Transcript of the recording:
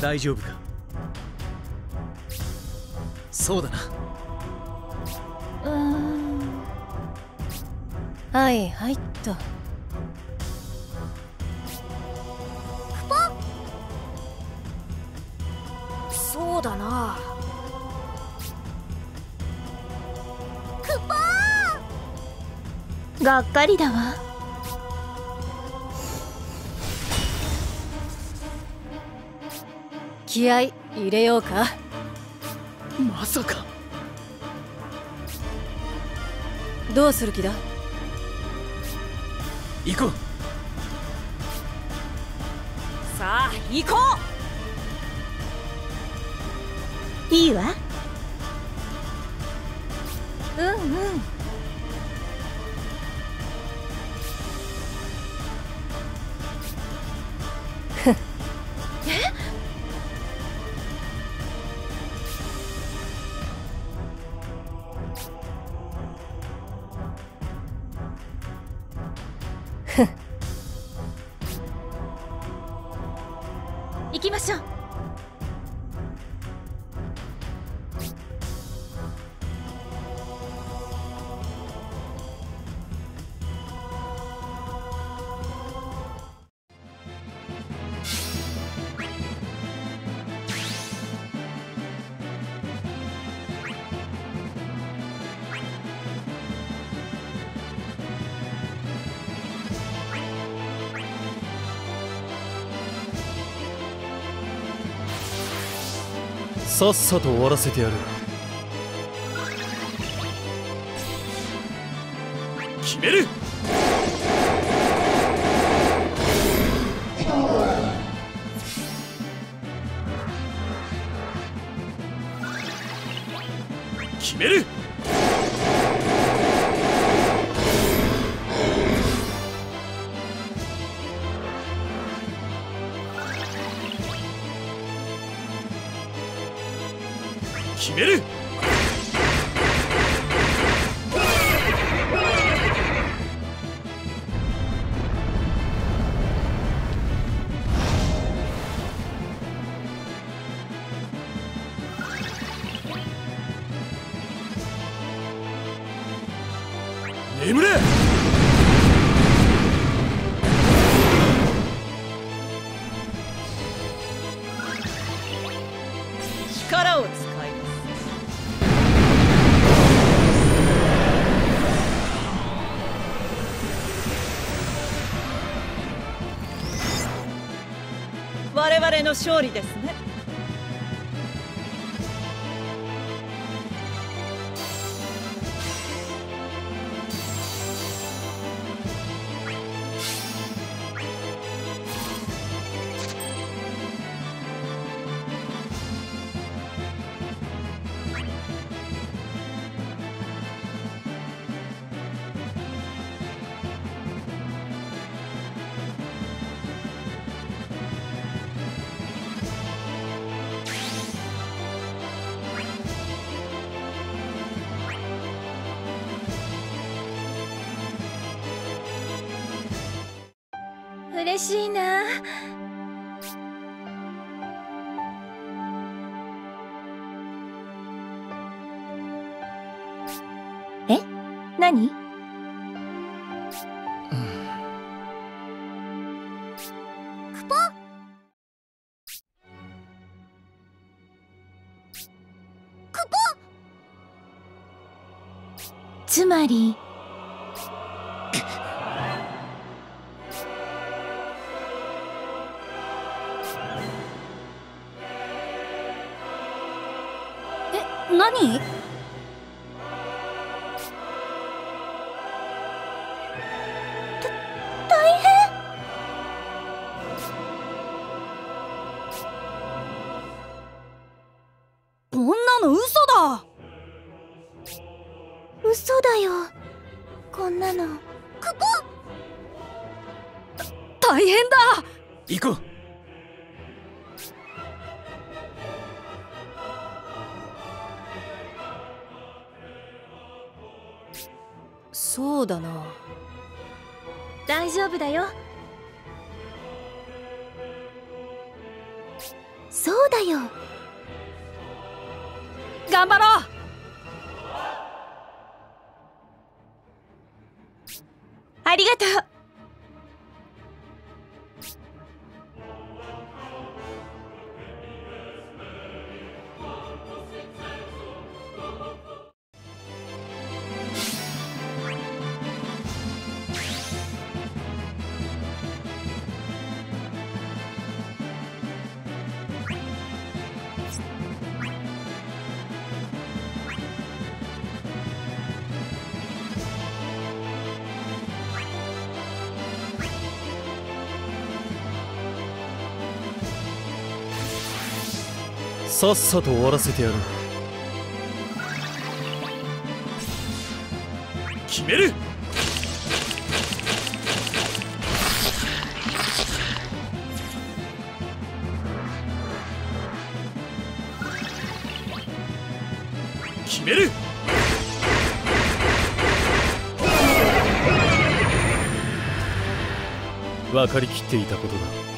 大丈夫か。そうだな。 はいはいっと。 そうだな。 がっかりだわ。気合い入れようか。 まさか。 どうする気だ。 行こう。 さあ行こう。いいわ。うんうん。行きましょう。 さっさと終わらせてやる。決める。決める。決める。眠れ。 力を使います。我々の勝利ですね。 嬉しいな。え、何？クポ？クポ？つまり何？大変。こんなの嘘だ。嘘だよ、こんなの。クポ！大変だ。 行こう。 そうだな。大丈夫だよ。 そうだよ。 頑張ろう。 ありがとう。 さっさと終わらせてやる。決める。決める。分かりきっていたことだ。